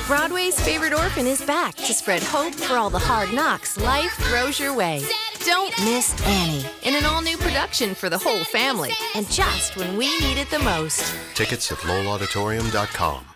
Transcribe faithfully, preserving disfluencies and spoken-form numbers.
Broadway's favorite orphan is back to spread hope for all the hard knocks life throws your way. Don't miss Annie in an all-new production for the whole family, and just when we need it the most. Tickets at Lowell Auditorium dot com.